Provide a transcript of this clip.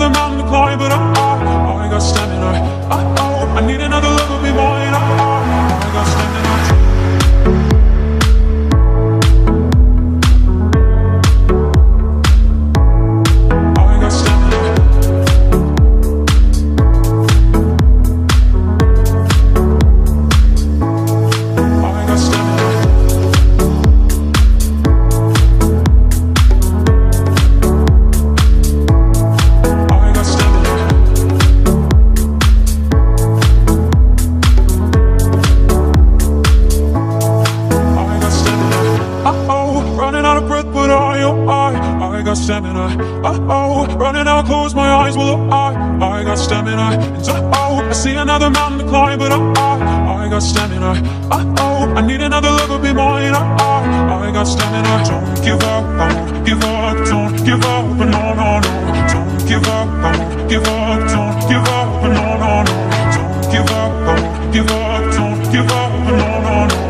another mountain to climb, but I got stamina. I need another love to be mine. I got stamina. Stamina. Running out, close my eyes. Well, I got stamina. And I see another mountain to climb, but I got stamina. I need another love to be mine. I got stamina. Don't give up, I won't give up. Don't give up, no, no, no. Don't give up, I won't give up. Don't give up, no, no, no. Don't give up, I won't give up. Don't give up, no, no, no.